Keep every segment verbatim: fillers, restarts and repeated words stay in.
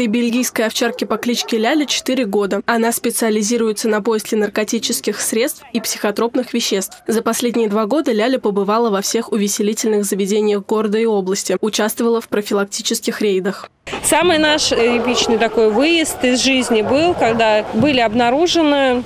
Этой бельгийской овчарке по кличке Ляля четыре года. Она специализируется на поиске наркотических средств и психотропных веществ. За последние два года Ляля побывала во всех увеселительных заведениях города и области, участвовала в профилактических рейдах. Самый наш эпичный такой выезд из жизни был, когда были обнаружены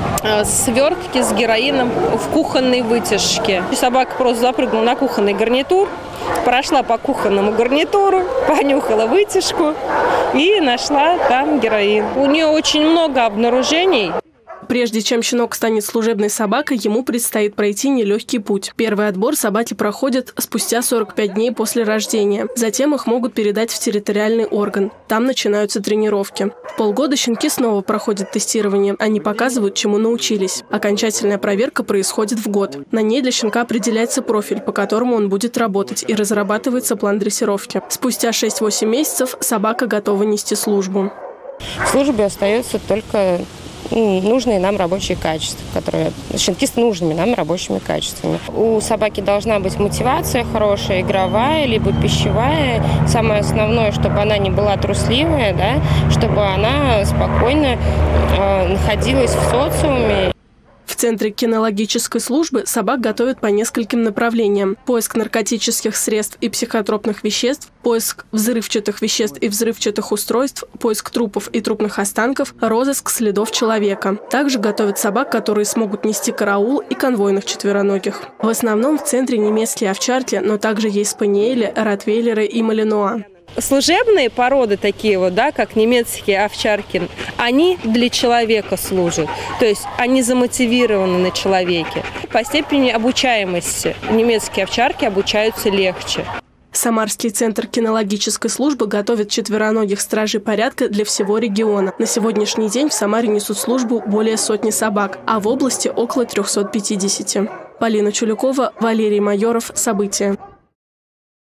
свертки с героином в кухонной вытяжке. Собака просто запрыгнула на кухонный гарнитур, прошла по кухонному гарнитуру, понюхала вытяжку и нашла там героин. У нее очень много обнаружений. Прежде чем щенок станет служебной собакой, ему предстоит пройти нелегкий путь. Первый отбор собаки проходят спустя сорок пять дней после рождения. Затем их могут передать в территориальный орган. Там начинаются тренировки. В полгода щенки снова проходят тестирование. Они показывают, чему научились. Окончательная проверка происходит в год. На ней для щенка определяется профиль, по которому он будет работать, и разрабатывается план дрессировки. Спустя шесть-восемь месяцев собака готова нести службу. В службе остается только нужные нам рабочие качества, которые щенки с нужными нам рабочими качествами. У собаки должна быть мотивация хорошая, игровая, либо пищевая. Самое основное, чтобы она не была трусливая, да, чтобы она спокойно э, находилась в социуме. В Центре кинологической службы собак готовят по нескольким направлениям. Поиск наркотических средств и психотропных веществ, поиск взрывчатых веществ и взрывчатых устройств, поиск трупов и трупных останков, розыск следов человека. Также готовят собак, которые смогут нести караул, и конвойных четвероногих. В основном в центре немецкие овчарки, но также есть спаниели, ротвейлеры и малинуа. Служебные породы такие вот, да, как немецкие овчарки, они для человека служат. То есть они замотивированы на человеке. По степени обучаемости немецкие овчарки обучаются легче. Самарский центр кинологической службы готовит четвероногих стражей порядка для всего региона. На сегодняшний день в Самаре несут службу более сотни собак, а в области около трёхсот пятидесяти. Полина Чулюкова, Валерий Майоров. События.